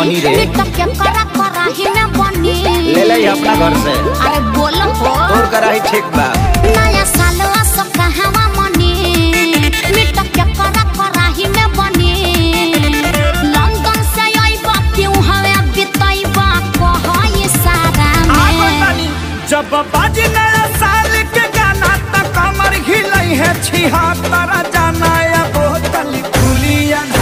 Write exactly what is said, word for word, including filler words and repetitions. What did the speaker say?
बनी रे क्या करा कराही में बनी ले ले अपना घर से। अरे बोलो हो और कराही ठीक बा नया साल आसो कहवा मनी मिट क्या करा कराही में बनी लंदन से आइबा क्यों हवे बिताइबा कहई सारा में जब बाजी नया साल के गाना त कमर हिलई है छिहत्तर जाना या बोतल खुली